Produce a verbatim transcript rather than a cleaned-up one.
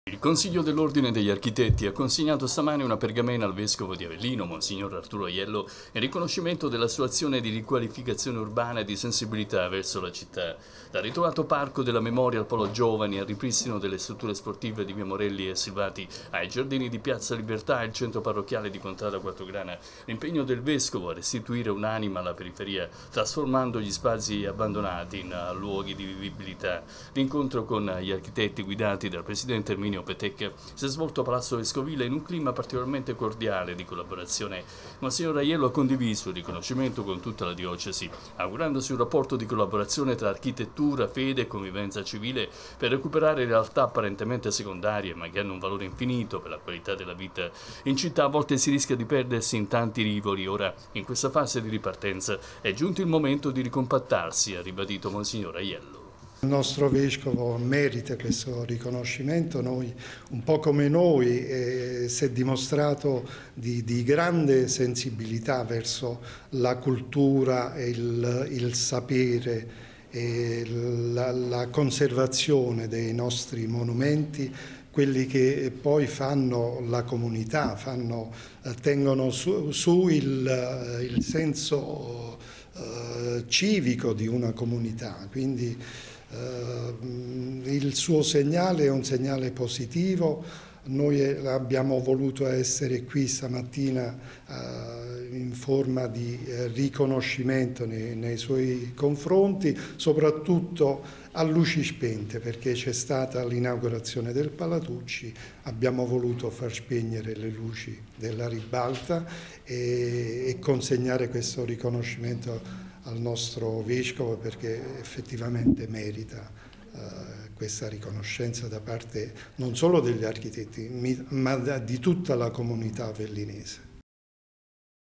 Il Consiglio dell'Ordine degli Architetti ha consegnato stamane una pergamena al Vescovo di Avellino, Monsignor Arturo Aiello, in riconoscimento della sua azione di riqualificazione urbana e di sensibilità verso la città. Dal ritrovato parco della memoria al Polo Giovani, al ripristino delle strutture sportive di Via Morelli e Silvati, ai giardini di Piazza Libertà e il centro parrocchiale di Contrada Quattrograna, l'impegno del Vescovo a restituire un'anima alla periferia, trasformando gli spazi abbandonati in luoghi di vivibilità. L'incontro con gli architetti guidati dal presidente Erminio Petec si è svolto a Palazzo Vescovile in un clima particolarmente cordiale di collaborazione. Monsignor Aiello ha condiviso il riconoscimento con tutta la diocesi, augurandosi un rapporto di collaborazione tra architettura, fede e convivenza civile per recuperare realtà apparentemente secondarie ma che hanno un valore infinito per la qualità della vita. In città a volte si rischia di perdersi in tanti rivoli. Ora, in questa fase di ripartenza, è giunto il momento di ricompattarsi, ha ribadito Monsignor Aiello. Il nostro Vescovo merita questo riconoscimento, noi, un po' come noi, eh, si è dimostrato di, di grande sensibilità verso la cultura, il, il sapere e la, la conservazione dei nostri monumenti, quelli che poi fanno la comunità, fanno, tengono su, su il, il senso eh, civico di una comunità. Quindi, Uh, il suo segnale è un segnale positivo. Noi abbiamo voluto essere qui stamattina uh, in forma di uh, riconoscimento nei, nei suoi confronti, soprattutto a luci spente, perché c'è stata l'inaugurazione del Palatucci, abbiamo voluto far spegnere le luci della ribalta e, e consegnare questo riconoscimento al nostro Vescovo, perché effettivamente merita uh, questa riconoscenza da parte non solo degli architetti ma di tutta la comunità avellinese.